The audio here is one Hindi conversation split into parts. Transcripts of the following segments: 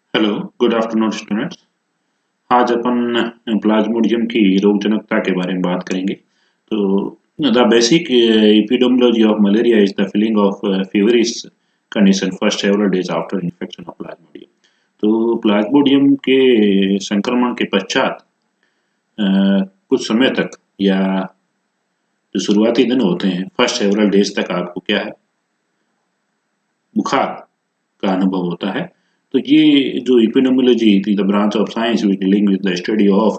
Hello, good afternoon students. आज अपन प्लाज्मोडियम की रोगजनकता के बारे में बात करेंगे। तो the basic epidemiology of malaria is the feeling of feverish condition first several days after infection of plasmodium. तो प्लाज्मोडियम के संक्रमण के पश्चात कुछ समय तक या जो शुरुआती दिन होते हैं फर्स्ट सेवरल डेज तक आपको क्या है, बुखार का अनुभव होता है। तो ये जो एपिडेमियोलॉजी थी the branch of science which dealing with the study of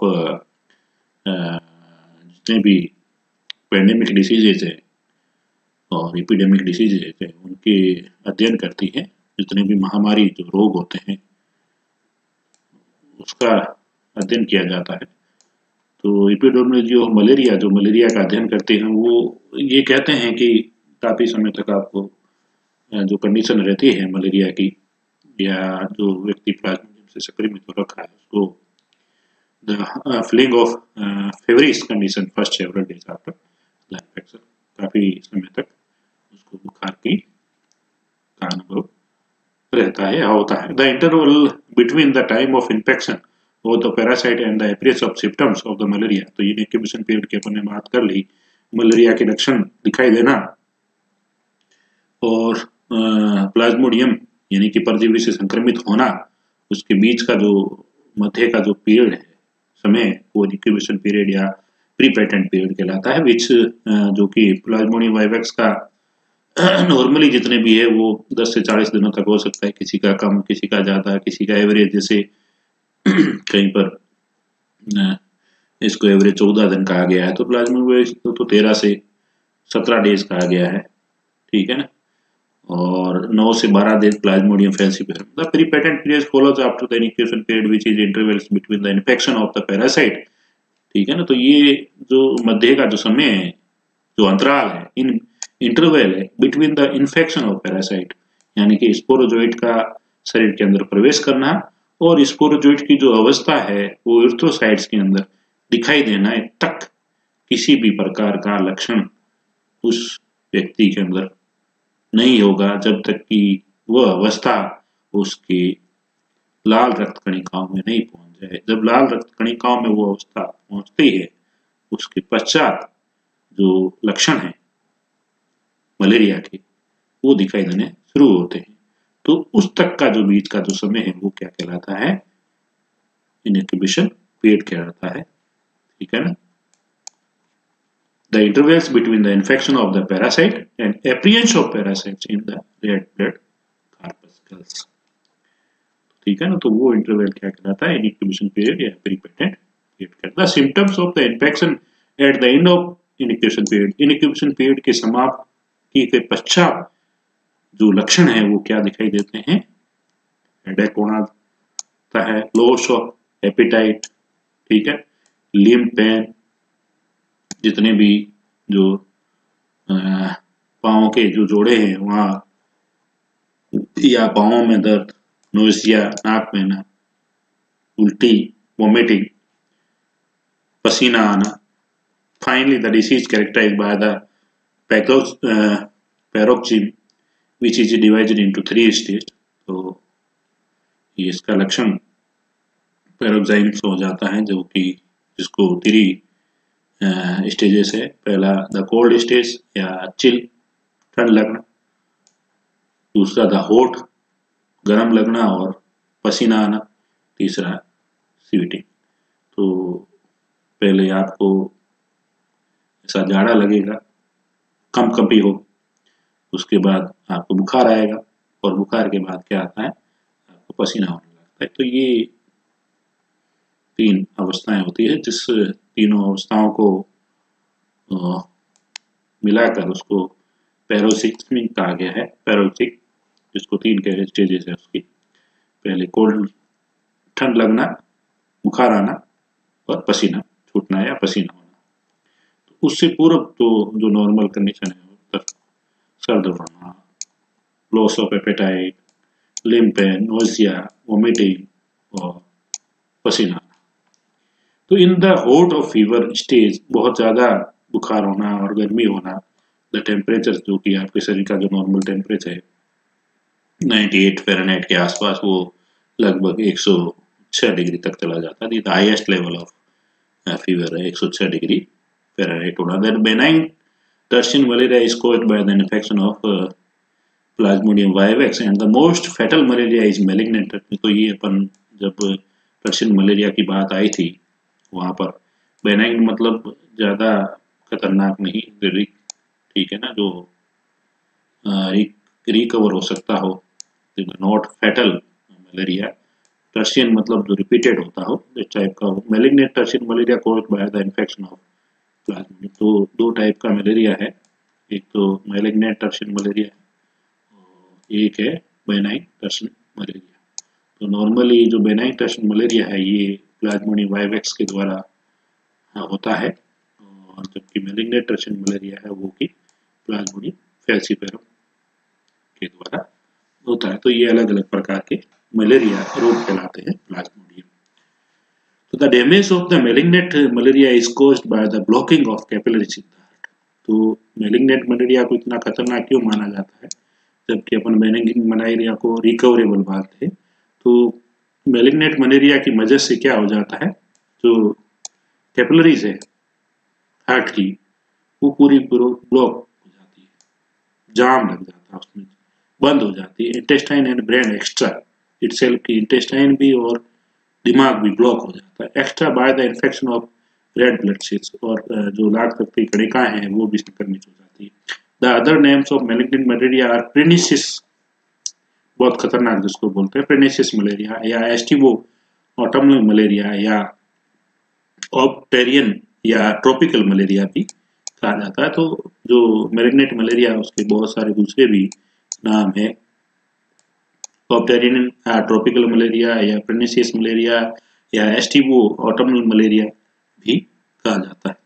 जितने भी पेंडेमिक डिसीजेज है और एपिडेमिक डिसीजेज है उनके अध्ययन करती है। जितने भी महामारी जो रोग होते हैं उसका अध्ययन किया जाता है। तो एपिडेमियोलॉजी ऑफ मलेरिया जो मलेरिया का अध्ययन करते हैं वो ये कहते हैं कि काफ़ी समय तक आपको जो कंडीशन रहती है मलेरिया की या जो व्यक्ति प्लाज्मोडियम से संक्रमित हो रखा है उसको the feeling of feverish condition first several days after the infection, काफ़ी समय तक उसको बुखार की का अनुभव रहता है होता है। The interval between the time of infection और the parasite and the appearance of symptoms of the malaria. तो ये इंक्यूबेशन पीरियड की अपन ने बात कर ली। मलेरिया के लक्षण दिखाई देना और प्लाज्मोडियम यानी कि परजीवी से संक्रमित होना, उसके बीच का जो मध्य का जो पीरियड है समय वो इंक्यूबेशन पीरियड या प्री पेटेंट पीरियड कहलाता है, विच जो कि प्लाज्मोडियम वाइवेक्स का नॉर्मली जितने भी है वो 10 से 40 दिनों तक हो सकता है, किसी का कम किसी का ज़्यादा किसी का एवरेज, जैसे कहीं पर इसको एवरेज 14 दिन कहा गया है तो प्लाज्मोडियम तो 13 से 17 डेज कहा गया है, ठीक है ना। और 9 से 12 दिन plasmodium falciparum. The pre-patent period follows after the incubation period which is intervals between the infection of the parasite. ठीक है ना। तो ये जो मध्य का जो समय है, जो अंतराल है, इन इंटरवल है between the infection of parasite यानी कि स्पोरोजोइट का शरीर के अंदर प्रवेश करना और स्पोरोजोइट की जो अवस्था है वो इरिथ्रोसाइट्स के अंदर दिखाई देना तक किसी भी प्रकार का लक्षण उस व्यक्ति के अंदर नहीं होगा जब तक कि वह अवस्था उसकी लाल रक्त कणिकाओं में नहीं पहुंच जाए। जब लाल रक्त कणिकाओं में वो अवस्था पहुंचती है उसके पश्चात जो लक्षण है मलेरिया के वो दिखाई देने शुरू होते हैं। तो उस तक का जो बीच का जो समय है वो क्या कहलाता है, इनक्यूबेशन पीरियड कहलाता है, ठीक है ना। The intervals between the infection of the parasite and appearance of parasites in the red blood corpuscles, ठीक है ना। तो वो इंटरवल क्या कहलाता है, इनक्यूबेशन पीरियड या प्री-पेटेंट पीरियड कहलाता है। Symptoms of the infection at the end of incubation period, incubation period के समाप्ति के पश्चात जो लक्षण है वो क्या दिखाई देते हैं, हेडेक होना है, लॉस ऑफ एपेटाइट, ठीक है, लिम्ब पेन, जितने भी जो पाँव के जो जोड़े हैं वहाँ या पाँवों में दर्द, नोजिया, नाक बहना, उल्टी, वोमिटिंग, पसीना आना। Finally the disease characterized by the paroxysm which is divided into 3 stage. तो ये इसका लक्षण पैरोक्साइम्स हो जाता है जो कि जिसको 3 स्टेजेस है। पहला द कोल्ड स्टेज या चिल ठंड लगना, दूसरा द हॉट गर्म लगना और पसीना आना, तीसरा स्वीटिंग। तो पहले आपको ऐसा जाड़ा लगेगा, कंपकंपी हो, उसके बाद आपको बुखार आएगा और बुखार के बाद क्या आता है, आपको पसीना होने लगता है। तो ये 3 अवस्थाएं होती है, जिस तीनों अवस्थाओं को मिलाकर उसको पैरोक्सिस्म कहा गया है। पैरोक्सिक जिसको 3 के स्टेजेस है उसकी, पहले कोल्ड ठंड लगना, बुखार आना और पसीना छूटना या पसीना होना। तो उससे पूर्व तो जो नॉर्मल कंडीशन है सर्द होना, loss of appetite, limb pain, nausea, vomiting और पसीना आना। तो in the hot of fever stage बहुत ज़्यादा बुखार होना और गर्मी होना, द टेम्परेचर जो कि आपके शरीर का जो नॉर्मल टेम्परेचर है 98 फ़ारेनहाइट के आसपास वो लगभग 106 डिग्री तक चला जाता है। The highest level of fever है 106 डिग्री फ़ारेनहाइट होना। Then benign tertian malaria is caused by the infection of plasmodium vivax and the most fatal malaria is malignant. तो ये अपन जब टर्शियन मलेरिया की बात आई थी वहाँ पर बेनाइन मतलब ज़्यादा खतरनाक नहीं, ठीक है ना, जो रिकवर हो सकता हो, नॉट फैटल मलेरिया। टर्शियन मतलब जो रिपीटेड होता हो, इस टाइप का हो। Malignant tertian malaria caused by the infection of plasmodium. तो दो टाइप का मलेरिया है, एक तो मैलिग्नेंट टर्शियन मलेरिया है और एक है बेनाइन टर्शियन मलेरिया। तो नॉर्मली जो बेनाइन टर्शियन मलेरिया है ये प्लाज्मोडियम वाइवेक्स के द्वारा होता है, और जबकि मैलिग्नेंट टर्शियन मलेरिया है वो कि प्लाज्मोडियम फैल्सीफेरम के द्वारा होता है। तो ये अलग अलग प्रकार के मलेरिया रोग कहलाते हैं प्लाज्मोडियम। तो the damage of the malignant malaria is caused by the blocking of capillaries in the heart. तो मैलिग्नेंट मलेरिया को इतना खतरनाक क्यों माना जाता है, जबकि अपन बेनिग्न मलेरिया को रिकवरेबल मानते हैं। तो मैलिग्नेंट मलेरिया की वजह से क्या हो जाता है, जो कैपिलरीज है हार्ट की वो पूरी ब्लॉक हो जाती है, जाम लग जाता है, उसमें बंद हो जाती है। Intestine and brain extra itself की इंटेस्टाइन भी और दिमाग भी ब्लॉक हो जाता है extra by the infection of red blood cells, और जो लाल रक्त की कणिकाएं हैं वो भी संक्रमित हो जाती है। The other names of malignant malaria are pernicious, बहुत खतरनाक जिसको बोलते हैं प्रेनिसिस मलेरिया, या एस्टिवो ऑटमनल मलेरिया, या ऑप्टेरियन या ट्रॉपिकल मलेरिया भी कहा जाता है। तो जो मैलिग्नेंट मलेरिया उसके बहुत सारे दूसरे भी नाम है, ऑप्टेरियन ट्रॉपिकल मलेरिया या प्रेनिसियस मलेरिया या एस्टिवो ऑटमनल मलेरिया भी कहा जाता है।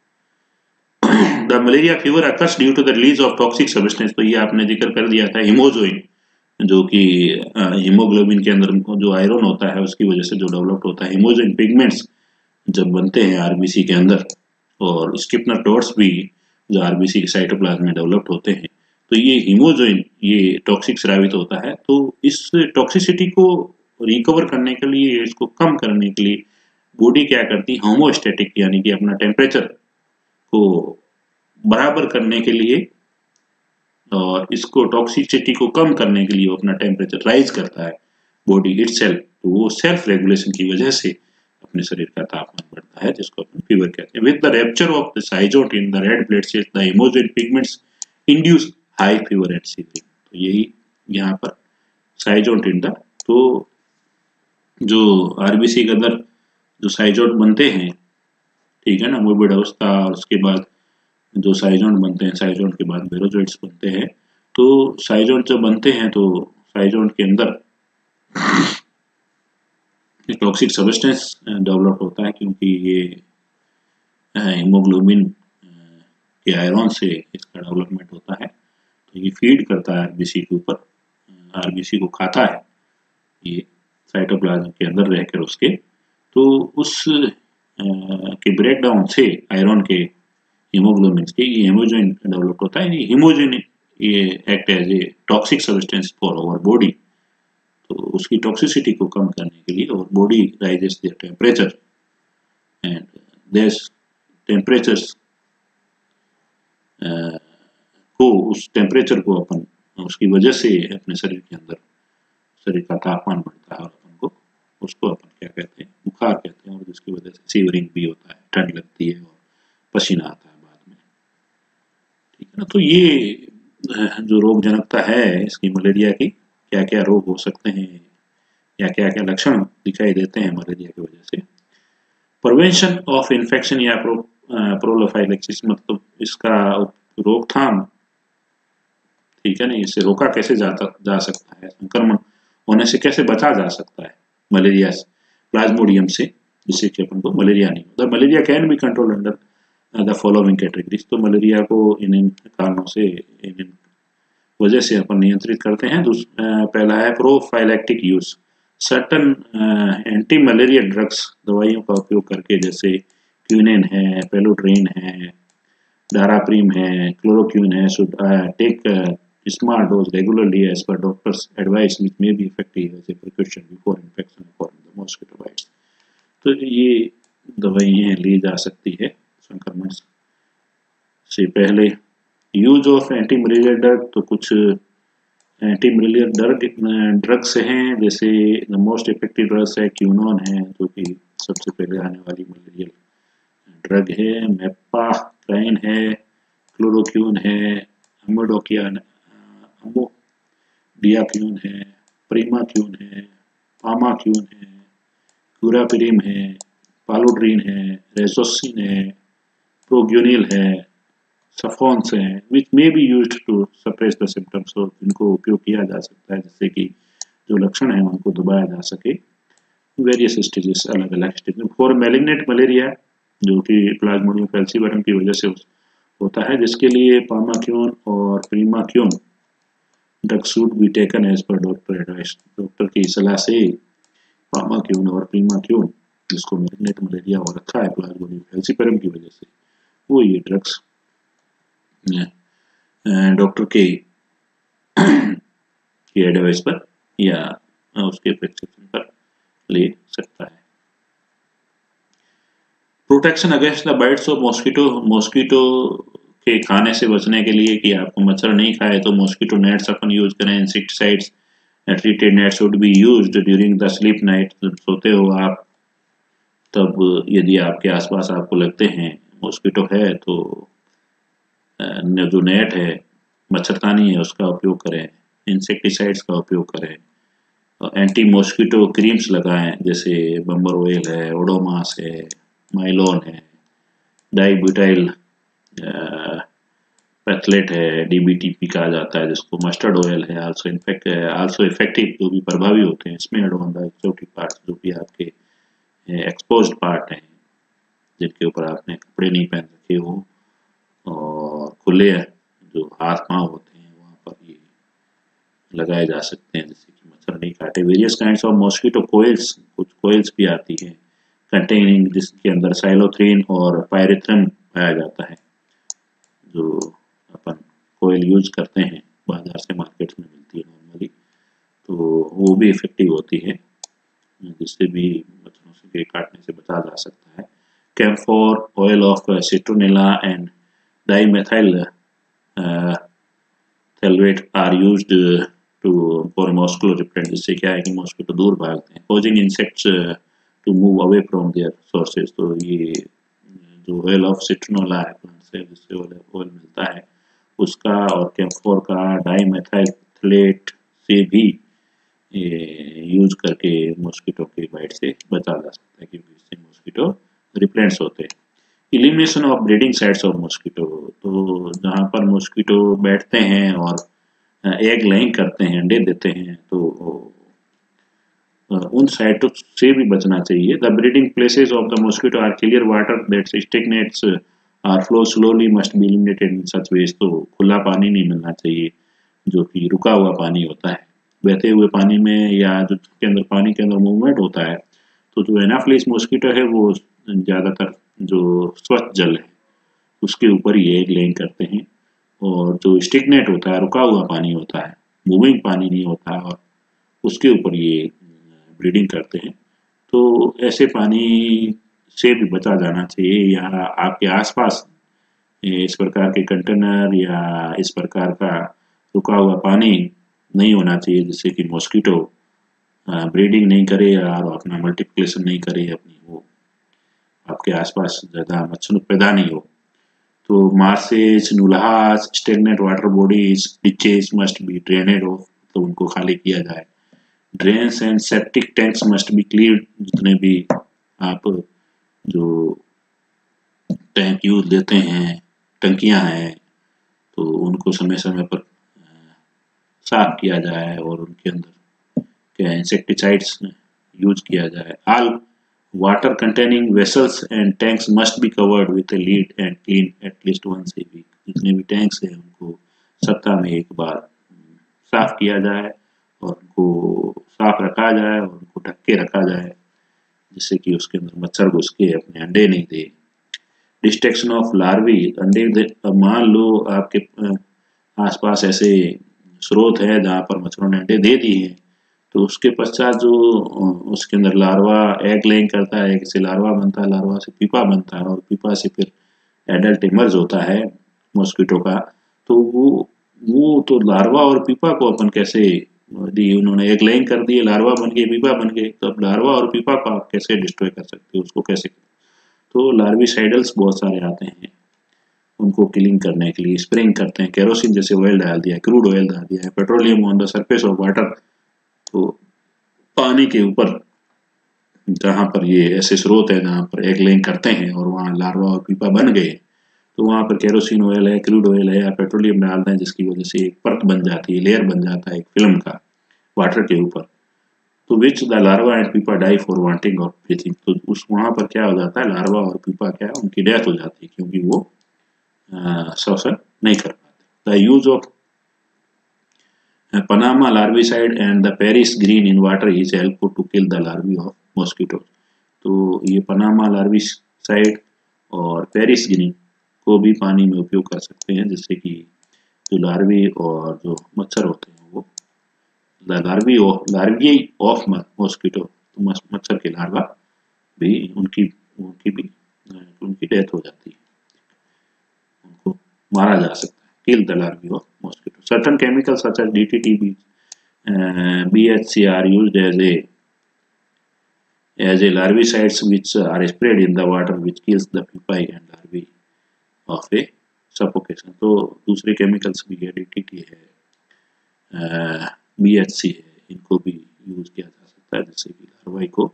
The malaria fever occurs due to the release of toxic substance. तो ये आपने जिक्र कर दिया था हिमोजोइन, जो कि हीमोग्लोबिन के अंदर जो आयरन होता है उसकी वजह से जो डेवलप्ड होता है। हिमोजोइन पिगमेंट्स जब बनते हैं आरबीसी के अंदर, और स्किपनर डॉट्स भी जो आरबीसी के साइटोप्लाज्म में डेवलप्ड होते हैं, तो ये हीमोजोइन ये टॉक्सिक स्रावित होता है। तो इस टॉक्सिसिटी को रिकवर करने के लिए, इसको कम करने के लिए बॉडी क्या करती है, होमोस्टैटिक यानी कि अपना टेम्परेचर को बराबर करने के लिए और इसको टॉक्सिसिटी को कम करने के लिए वो अपना टेम्परेचर राइज करता है बॉडी इटसेल्फ। तो वो सेल्फ रेगुलेशन की वजह से अपने शरीर का तापमान बढ़ता है, जिसको अपन फीवर कहते हैं। With the rupture of the साइजोट in the red blood cells the hemozoin pigments induce high fever and shivering. तो यही यहाँ पर साइजोट इन द, तो जो आरबीसी के अंदर जो साइजोट बनते हैं, ठीक है ना, मोर्बिड अवस्था, और उसके बाद जो साइजोट बनते हैं, साइजोट के बाद बेरोजोइड्स बनते हैं। तो साइजोट जब बनते हैं तो साइजोट के अंदर टॉक्सिक सब्सटेंस डेवलप होता है, क्योंकि ये हीमोग्लोबिन के आयरन से इसका डेवलपमेंट होता है। तो ये फीड करता है आरबीसी के ऊपर, आरबीसी को खाता है ये साइटोप्लाज्म के अंदर रहकर उसके, तो उस के ब्रेकडाउन से आयरन के हीमोग्लोबिन के ये हिमोजोइन डेवलप होता है। ये हिमोजोइन ये act as a toxic substance for our body. तो उसकी टॉक्सिसिटी को कम करने के लिए और body raises their temperature and this temperatures को, उस टेम्परेचर को अपन उसकी वजह से अपने शरीर के अंदर शरीर का तापमान बढ़ता है, और अपन को उसको अपन क्या कहते हैं, बुखार कहते हैं, और जिसकी वजह से सीवरिंग भी होता है, ठंड लगती है और पसीना आता है बाद में, ठीक है ना। तो ये जो रोग जनकता है इसकी मलेरिया की, क्या क्या रोग हो सकते हैं या क्या क्या लक्षण दिखाई देते हैं मलेरिया की वजह से। प्रिवेंशन ऑफ इन्फेक्शन या प्रोफाइलैक्सिस, मतलब इसका रोकथाम, ठीक है ना, इससे रोका कैसे जा सकता है, संक्रमण होने से कैसे बचा जा सकता है मलेरिया प्लाज्मोडियम से, जिससे कि अपन को मलेरिया नहीं होता। Malaria can be control under the following categories. तो मलेरिया को इन कारणों से, इन वजह से अपन नियंत्रित करते हैं। पहला है prophylactic use, certain anti malaria drugs दवाइयों का उपयोग करके, जैसे क्विनिन है, पेलोड्रिन है, डाराप्रीम है, क्लोरोक्विन है, should take small dose regularly as per doctor's advice, which may be effective as a precaution before तो ये दवाइयाँ ली जा सकती है संक्रमण से पहले। Use of anti malaria drug, तो कुछ एंटी मलेरिया ड्रग्स हैं, जैसे द मोस्ट इफेक्टिव ड्रग्स है क्यूनोन है, जो कि सबसे पहले आने वाली मलेरियल ड्रग है। मेपाक्राइन है, क्लोरोक्यून है, अमोडोकियान अमोडियाक्यून है, प्रीमाक्यून है, पामाक्यून है, क्यूरापिरिम है, पालोड्रीन है, रेसोसिन है, प्रोग्यूनिल है, सफोन्स हैं, which may be used to suppress the symptoms, और इनको उपयोग किया जा सकता है जिससे कि जो लक्षण हैं उनको दबाया जा सके। वेरियस स्टेजेस, अलग अलग स्टेज में। फॉर मैलिग्नेंट मलेरिया, जो कि प्लाज्मोडियम फैल्सीवरम की वजह से होता है, जिसके लिए पामाक्यून और primaquine drug should be taken as per doctor advice. Doctor की सलाह से पामाक्यून और प्रीमाक्यून, जिसको मैलिग्नेंट मलेरिया हो रखा है प्लाज्मोडियम फैल्सीवरम की वजह से, वो ये ड्रग्स डॉक्टर के एडवाइस पर या उसके प्रिस्क्रिप्शन पर ले सकता है। Protection against the bites of mosquito, mosquito के खाने से बचने के लिए कि आपको मच्छर नहीं खाए तो मॉस्किटो नेट्स अपन यूज करें। Insecticides treated net should be used during the sleep night, जब सोते हो आप तब यदि आपके आसपास आपको लगते हैं मॉस्किटो है तो जो नेट है, मच्छरदानी है, उसका उपयोग करें, इंसेक्टिसाइड्स का उपयोग करें, एंटी मॉस्किटो क्रीम्स लगाएं, जैसे बम्बर ऑयल है, ओडोमास है, माइलोन है, डाइब्यूटाइल पैथलेट है, डीबीटीपी कहा जाता है, जिसको मस्टर्ड ऑयल है, आल्सो इफेक्टिव, जो भी प्रभावी होते हैं इसमें ऑन द एक्सोटिक पार्ट्स, जो भी आपके एक्सपोज्ड पार्ट हैं जिनके ऊपर आपने कपड़े नहीं पहन रखे हो और खुले जो हाथ पांव होते हैं वहाँ पर ये लगाए जा सकते हैं जिससे कि मच्छर नहीं काटे। Various kinds of mosquito coils, कुछ कोइल्स भी आती हैं कंटेनिंग, जिसके अंदर साइलोथ्रीन और पायरेथ्रम पाया जाता है, जो अपन कोयल यूज करते हैं, बाजार से मार्केट में मिलती है नॉर्मली, तो वो भी इफेक्टिव होती है, जिससे भी मच्छरों से काटने से बचा जा सकता है। Camphor, oil of citronella and dimethyl thalate are used to for mosquito repellent, जिससे क्या है कि मॉस्किटो दूर भागते हैं, causing insects to move away from their sources। तो ये जो ऑयल ऑफ सिट्रोनेला है प्लांट से जिससे ऑयल मिलता है उसका, और कैम्फोर का डाइमेथाइल थैलेट से भी यूज करके मॉस्किटो के बाइट से बचा जा सकता है, क्योंकि इससे मॉस्किटो रिपेलेंट्स होते हैं। Elimination of breeding sites of mosquito, तो जहाँ पर मॉस्किटो बैठते हैं और एग लेइंग करते हैं, अंडे देते हैं, तो उन साइटों से भी बचना चाहिए। The breeding places of the mosquito are clear water that stagnates or flow slowly must be eliminated in such ways. तो खुला पानी नहीं मिलना चाहिए जो कि रुका हुआ पानी होता है, बहते हुए पानी में या जो के अंदर पानी के अंदर मूवमेंट होता है, तो जो एनाफिलिस मॉस्किटो है वो ज़्यादातर जो स्वच्छ जल है उसके ऊपर ही एग लेइंग करते हैं, और जो स्टिग्नेट होता है, रुका हुआ पानी होता है, मूविंग पानी नहीं होता, और उसके ऊपर ये ब्रीडिंग करते हैं। तो ऐसे पानी से भी बचा जाना चाहिए, या आपके आसपास इस प्रकार के कंटेनर या इस प्रकार का रुका हुआ पानी नहीं होना चाहिए जिससे कि मॉस्किटो ब्रीडिंग नहीं करे और अपना मल्टीप्लिकेशन नहीं करे, अपनी वो आपके आसपास ज़्यादा मच्छर पैदा नहीं हो। तो मार्सेज, नुल्हास, stagnant water bodies, ditches must be drained off, तो उनको खाली किया जाए। Drains and septic tanks must be clean, जितने भी आप जो टैंक यूज लेते हैं, टंकियां हैं, तो उनको समय समय पर साफ किया जाए और उनके अंदर क्या इंसेक्टिसाइड्स यूज किया जाए। All water containing vessels and tanks must be covered with a lid and clean at least once a week. जितने भी टैंक्स हैं उनको सप्ताह में एक बार साफ किया जाए और उनको साफ रखा जाए और उनको ढक के रखा जाए जिससे कि उसके अंदर मच्छर घुस के अपने अंडे नहीं दे। डिस्ट्रक्शन ऑफ लार्वी, अंडे मान लो आपके आसपास ऐसे स्रोत है जहाँ पर मच्छरों ने अंडे दे दिए हैं, तो उसके पश्चात जो उसके अंदर लार्वा एग लेइंग करता है, एग से लार्वा बनता है, लार्वा से पीपा बनता है और पीपा से फिर एडल्ट इमर्ज होता है मॉस्किटो का। तो वो तो लार्वा और पीपा को अपन कैसे दी, उन्होंने एग लेइंग कर दिए, लार्वा बन गए, पीपा बन गए, तो अब लार्वा और पीपा को आप कैसे डिस्ट्रॉय कर सकते हो, उसको कैसे? तो लार्विसाइडल्स बहुत सारे आते हैं, उनको किलिंग करने के लिए स्प्रेइंग करते हैं, केरोसिन जैसे ऑयल डाल दिया, क्रूड ऑयल डाल दिया है, petroleum on the surface of water, तो पानी के ऊपर जहाँ पर ये ऐसे स्रोत है जहाँ पर एग लेइंग करते हैं और वहाँ लार्वा और पीपा बन गए, तो वहाँ पर केरोसिन ऑयल है, क्रूड ऑयल है या पेट्रोलियम डालते हैं, जिसकी वजह से एक परत बन जाती है, लेयर बन जाता है एक फिल्म का वाटर के ऊपर। तो which the larva and pupa die for wanting of breathing, तो उस वहाँ पर क्या हो जाता है, लार्वा और पीपा क्या है, उनकी डेथ हो जाती है क्योंकि वो श्वसन नहीं कर पाते। The use of Panama larvicide and the Paris green in water is helpful to kill the larvae of mosquitoes। तो ये पनामा लार्विसाइड और पेरिस ग्रीन को भी पानी में उपयोग कर सकते हैं, जिससे कि जो लार्वी और जो मच्छर होते हैं वो लार्वी ऑफ मॉस्किटो, तो मच्छर के लार्वा भी उनकी डेथ हो जाती है, उनको मारा जा सकता है। Kill the larvae of mosquito. Certain chemicals such as DDT, BHC are used as a larvicides which are sprayed in the water which kills the pupae and larvae of a suffocation। तो दूसरे केमिकल्स भी है, DDT है, BHC है, इनको भी यूज किया जा सकता है जिससे कि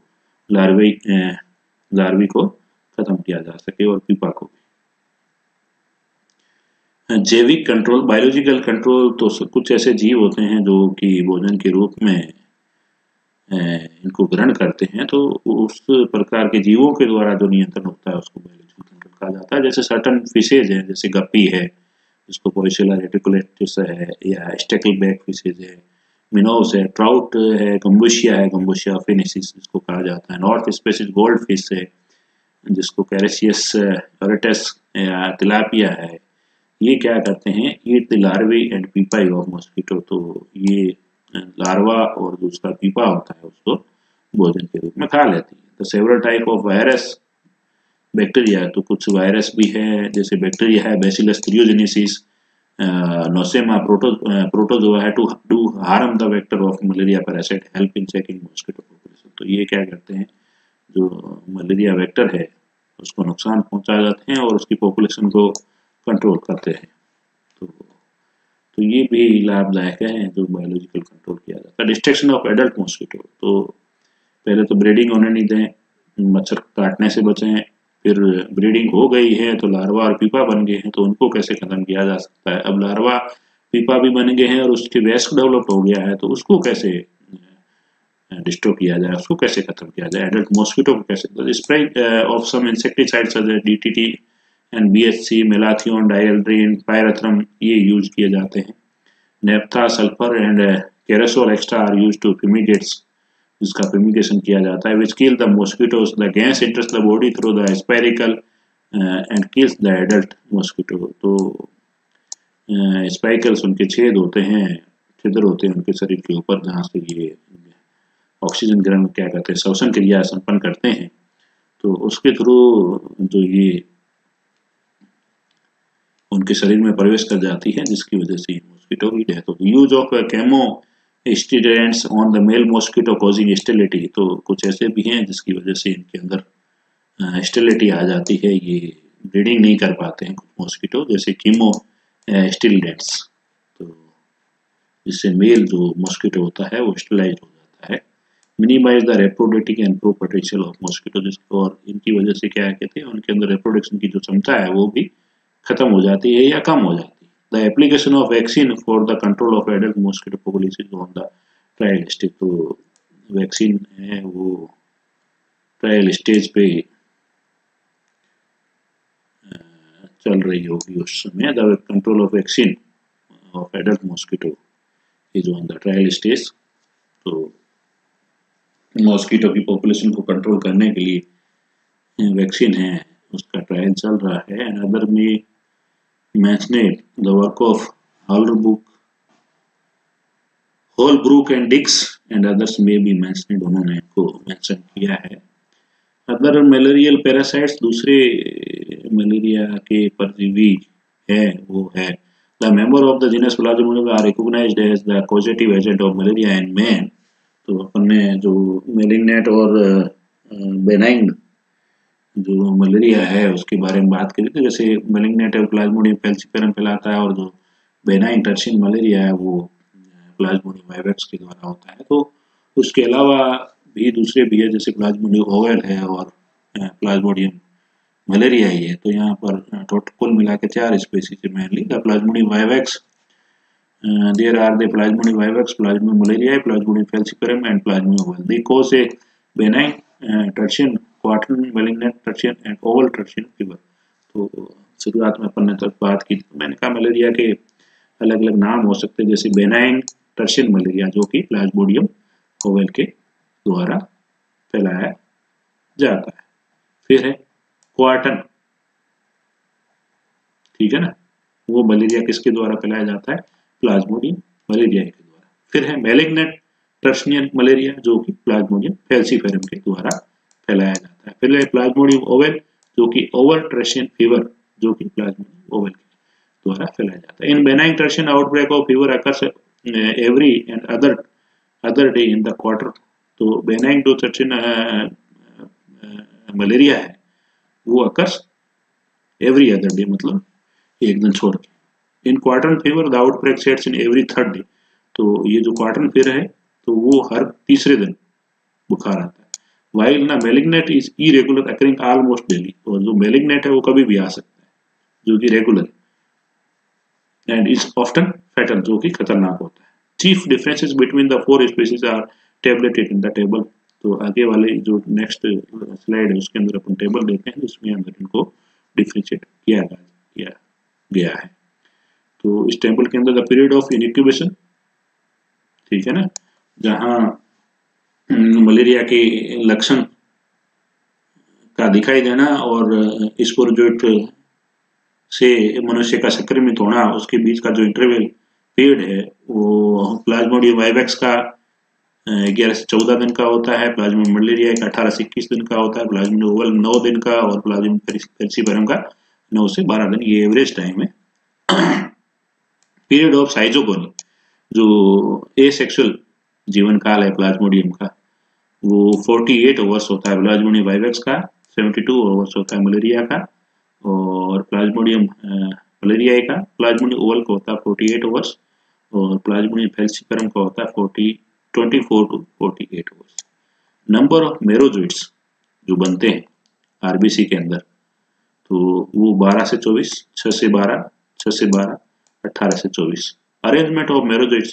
लार्वी को खत्म किया जा सके और पीपा को भी। जैविक कंट्रोल, बायोलॉजिकल कंट्रोल, तो कुछ ऐसे जीव होते हैं जो कि भोजन के रूप में इनको ग्रहण करते हैं, तो उस प्रकार के जीवों के द्वारा जो नियंत्रण होता है उसको बायोलॉजिकल कंट्रोल कहा जाता है। जैसे सर्टन फिशेज हैं, जैसे गप्पी है जिसको पोइसेला रेटिकुलेटस है, या स्टेकलबैक फिशेज है, मिनोस है, ट्राउट है, गम्बुशिया फिनिसिस जिसको कहा जाता है, नॉर्थ स्पेसिस गोल्ड फिश है जिसको कैरेसियस ओरेटस या तिलापिया है। ये क्या करते हैं, eat the larvae and pupae of mosquito, तो ये लार्वा और दूसरा पीपा होता है उसको भोजन के रूप में खा लेती है। तो several type of virus, bacteria, तो कुछ वायरस भी है, जैसे बैक्टीरिया है बैसिलस थ्रियोजेनेसिस, नोसेमा प्रोटोजोआ है to do harm the vector of malaria parasite, help in checking mosquito population. तो ये क्या करते हैं, जो मलेरिया वेक्टर है उसको नुकसान पहुंचा जाते हैं और उसकी पॉपुलेशन को कंट्रोल करते हैं। तो ये भी लाभदायक है जो बायोलॉजिकल कंट्रोल किया जाता है। डिस्ट्रक्शन ऑफ एडल्ट मॉस्किटो, तो पहले तो ब्रीडिंग होने नहीं दें, मच्छर काटने से बचें, फिर ब्रीडिंग हो गई है तो लार्वा और पीपा बन गए हैं, तो उनको कैसे खत्म किया जा सकता है। अब लार्वा पीपा भी बन गए हैं और उसके वैस्क डेवलप हो गया है, तो उसको कैसे डिस्ट्रॉय किया जाए, उसको कैसे खत्म किया जाए, एडल्ट मॉस्किटो को कैसे। Spray of some insecticides such as DDT and BHC, malathion, dieldrin, pyrethrum ये यूज किए जाते हैं। Naphtha, sulphur and kerosol extra are use to fumigates, जिसका फ्यूमिगेशन किया जाता है, which kill the mosquitoes, the gas enters the body through the spiracle and kills the adult mosquito. तो स्पाइकल्स उनके छेद होते हैं, छिद्र होते हैं उनके शरीर के ऊपर, जहाँ से ये ऑक्सीजन ग्रहण क्या कहते हैं, श्वसन क्रिया संपन्न करते हैं, तो उसके थ्रू जो ये उनके शरीर में प्रवेश कर जाती है, जिसकी वजह से मॉस्किटो की डेथ होती है। Use of chemo steroids on the male mosquito causing sterility, तो कुछ ऐसे भी हैं जिसकी वजह से इनके अंदर स्टेरिलिटी आ जाती है, ये ब्रीडिंग नहीं कर पाते हैं कुछ मॉस्किटो, जैसे कीमो स्टेरिलिडेंट्स, तो जिससे मेल जो मॉस्किटो होता है वो स्टेलाइज हो जाता है। Minimize the reproductive and pro potential of mosquito, जिसको, और इनकी वजह से क्या कहते हैं, उनके अंदर रिप्रोडक्शन की जो क्षमता है वो भी खत्म हो जाती है या कम हो जाती है। The application of vaccine for the control of adult mosquito population on the trial stage, तो वैक्सीन है वो ट्रायल स्टेज पे चल रही होगी उस समय। The control of vaccine of adult mosquito is on the trial stage, तो मॉस्किटो की पॉपुलेशन को कंट्रोल करने के लिए वैक्सीन है, उसका ट्रायल चल रहा है। एंड अदर में mentioned the work of Holbrook and Dix and others में भी मेंशनड, उन्होंने इनको मेंशन किया है। अदर मलेरियल पैरासाइट्स, दूसरे मलेरिया के परजीवी है वो है the member of the genus plasmodium are recognized as the causative agent of malaria in man. तो अपन ने जो मेलिग्नेंट और बेनाइन जो मलेरिया है उसके बारे में बात करी थी, जैसे मेलिग्नेंट प्लाज्मोडियम फैल्सिफेरम फैलाता है और जो बेनाइन टर्शियन मलेरिया है वो प्लाज्मोडियम वाइवेक्स के द्वारा होता है। तो उसके अलावा भी दूसरे भी है, जैसे प्लाज्मोडियम ओवेल है और प्लाज्मोडियम मलेरिया ही है। तो यहाँ पर टोटल कुल मिला के 4 स्पेसीज है mainly the plasmodium vivax. There are the Plasmodium vivax, Plasmodium malariae, Plasmodium falciparum, and Plasmodium oval. They cause a benign tertian, quaternary malignant tertian, and oval tertian fever. तो शुरुआत में अपन ने तब बात की, मैंने कहा मलेरिया के अलग अलग नाम हो सकते हैं, जैसे बेनाइन टर्शियन मलेरिया जो कि प्लाज्मोडियम ओवल के द्वारा फैलाया जाता है। फिर है क्वार्टन, ठीक है ना, वो मलेरिया किसके द्वारा फैलाया जाता है, प्लाज्मोडियम मलेरिया के द्वारा। फिर है मैलिग्नेंट टर्शियन मलेरिया जो कि प्लाज्मोडियम फैल्सिफेरम के द्वारा फैलाया जाता है। फिर है प्लाज्मोडियम ओवेल जो कि ओवल टर्शियन फीवर जो कि प्लाज्मोडियम ओवेल के द्वारा फैलाया जाता है। In benign tertian outbreak of fever occurs every and other day in the quarter. तो बेनाइन जो टर्शियन मलेरिया है वो अकर्स एवरी अदर डे, मतलब एक दिन छोड़ के। In quartan fever the outbreak sets in every third day. तो ये जो क्वार्टन फीवर है तो वो हर तीसरे दिन बुखार आता है। वाइल ना malignant is irregular occurring almost daily. और जो मेलिग्नेंट है वो कभी भी आ सकता है, जो कि regular and is often fatal, जो कि खतरनाक होता है। Chief differences between the 4 species are tabulated in the table. तो आगे वाले जो नेक्स्ट स्लाइड है उसके अंदर अपन टेबल देखते हैं जिसमें अंदर इनको डिफरेंशिएट किया गया है। तो इस टेबल के अंदर द पीरियड ऑफ इनक्यूबेशन, ठीक है ना, जहां मलेरिया के लक्षण का दिखाई देना और स्पोरोजोइट से मनुष्य का संक्रमित होना, उसके बीच का जो इंटरवल पीरियड है वो प्लाज्मोडियम वाइवेक्स का 11 से 14 दिन का होता है, प्लाज्मोडियम मलेरिया का 18 से 21 दिन का होता है, प्लाज्मोडियम ओवल 9 दिन का और प्लाज्मोडियम फैल्सिफेरम का 9 से 12 दिन, ये एवरेज टाइम है। पीरियड ऑफ साइजोगोनी, जो एसेक्सुअल जीवन काल है प्लाज्मोडियम का, वो 48 आवर्स होता है प्लाज्मोडियम वाइवेक्स का, 72 आवर्स होता है मलेरिया का, और प्लाज्मोडियम मलेरिया का प्लाज्मोडियम ओवल का होता है 48 आवर्स और प्लाज्मोडियम फैल्सिफेरम का होता है 24 to 48 hours. Number of merozoites जो बनते हैं आरबीसी के अंदर, तो वो 12 से 24, 6 से 12, 6 से 12, 18 से 24। Arrangement of merozoites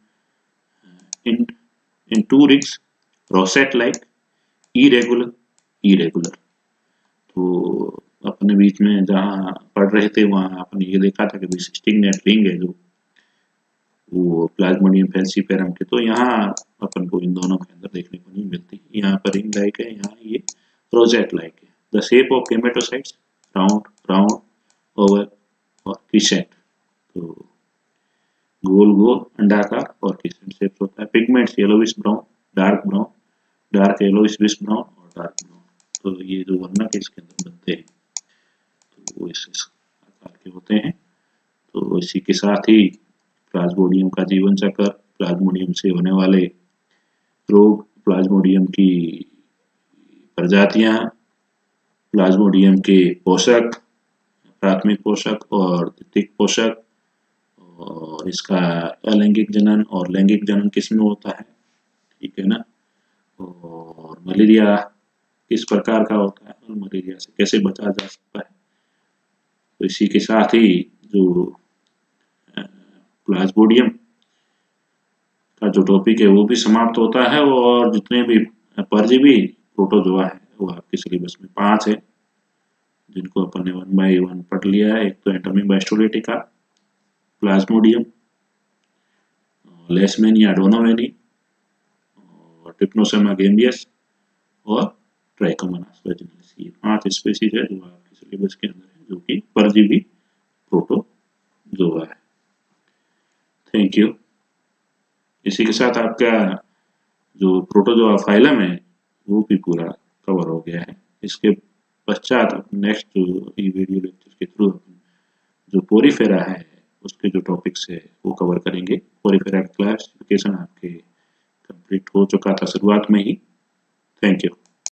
in 2 rings, rosette like, irregular. तो अपने बीच में जहाँ पढ़ रहे थे वहाँ आपने ये देखा था कि स्टिंगनेट रिंग है जो वो प्लाज्मोडियम फैल्सिफेरम के, तो यहाँ अपन को इन दोनों के अंदर देखने को नहीं मिलती। यहाँ पर रिंग लाइक है, यहाँ ये रोजेट लाइक है। The shape of gametocytes round oval और क्रिसेंट, तो गोल अंडाकार और क्रिसेंट शेप होता है। Pigments yellowish brown, dark yellowish brown और डार्क ब्राउन। तो ये जो वर्णक इसके अंदर बनते हैं तो वो इस आकार के होते हैं। तो इसी के साथ ही प्लाज्मोडियम का जीवन चक्र, प्लाज्मोडियम से होने वाले रोग, प्लाज्मोडियम की प्रजातियां, प्लाज्मोडियम के पोषक, प्राथमिक पोषक और द्वितीयक पोषक, और इसका अलैंगिक जनन और लैंगिक जनन किसमें होता है, ठीक है ना, और मलेरिया किस प्रकार का होता है और मलेरिया से कैसे बचा जा सकता है। तो इसी के साथ ही जो प्लाज्मोडियम का जो टॉपिक है वो भी समाप्त होता है, और जितने भी परजीवी प्रोटोजोआ है वो आपके सिलेबस में 5 है जिनको अपन ने 1 बाय 1 पढ़ लिया है। एक तो एंटोमिबा स्टोलेटिका, प्लाज्मोडियम, लेशमैनिया डोनोवेनी, और ट्रिप्नोसोमा गैम्बियस और ट्राइकोमोनास वेजिनलिस। ये 5 स्पीशीज है जो आपके सिलेबस के अंदर है जो कि परजीवी प्रोटोजोआ है। Thank you. इसी के साथ आपका जो प्रोटोजोआ फाइलम है वो भी पूरा कवर हो गया है। इसके पश्चात नेक्स्ट जो वीडियो लेक्चर के थ्रू जो पोरीफेरा है उसके जो टॉपिक्स है वो कवर करेंगे। पोरीफेरा क्लासिफिकेशन आपके कंप्लीट हो चुका था शुरुआत में ही। Thank you.